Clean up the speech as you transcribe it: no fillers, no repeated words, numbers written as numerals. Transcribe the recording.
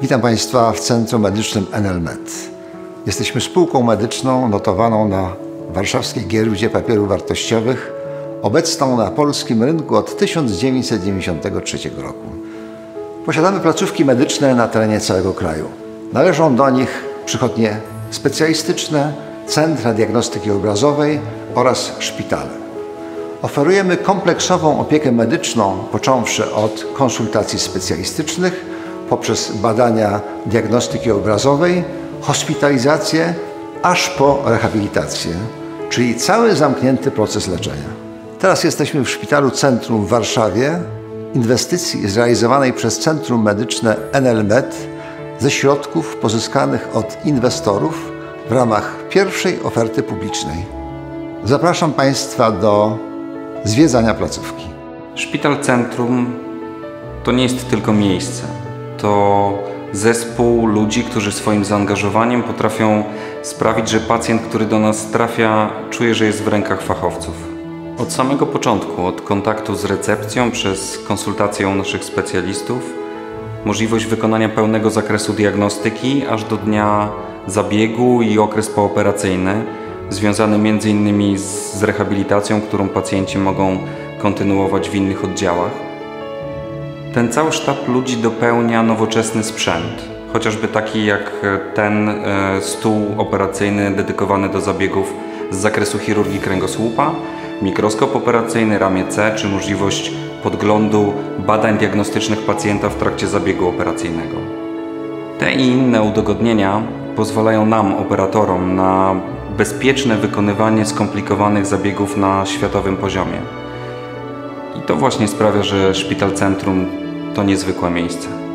Witam Państwa w Centrum Medycznym Enel-Med. Jesteśmy spółką medyczną notowaną na warszawskiej giełdzie papierów wartościowych, obecną na polskim rynku od 1993 roku. Posiadamy placówki medyczne na terenie całego kraju. Należą do nich przychodnie specjalistyczne, centra diagnostyki obrazowej oraz szpitale. Oferujemy kompleksową opiekę medyczną, począwszy od konsultacji specjalistycznych, poprzez badania diagnostyki obrazowej, hospitalizację, aż po rehabilitację, czyli cały zamknięty proces leczenia. Teraz jesteśmy w Szpitalu Centrum w Warszawie, inwestycji zrealizowanej przez Centrum Medyczne Enel-Med ze środków pozyskanych od inwestorów w ramach pierwszej oferty publicznej. Zapraszam Państwa do zwiedzania placówki. Szpital Centrum to nie jest tylko miejsce. To zespół ludzi, którzy swoim zaangażowaniem potrafią sprawić, że pacjent, który do nas trafia, czuje, że jest w rękach fachowców. Od samego początku, od kontaktu z recepcją, przez konsultację u naszych specjalistów, możliwość wykonania pełnego zakresu diagnostyki, aż do dnia zabiegu i okres pooperacyjny, związany m.in. z rehabilitacją, którą pacjenci mogą kontynuować w innych oddziałach. Ten cały sztab ludzi dopełnia nowoczesny sprzęt, chociażby taki jak ten stół operacyjny dedykowany do zabiegów z zakresu chirurgii kręgosłupa, mikroskop operacyjny, ramię C czy możliwość podglądu badań diagnostycznych pacjenta w trakcie zabiegu operacyjnego. Te i inne udogodnienia pozwalają nam, operatorom, na bezpieczne wykonywanie skomplikowanych zabiegów na światowym poziomie. I to właśnie sprawia, że Szpital Centrum to niezwykłe miejsce.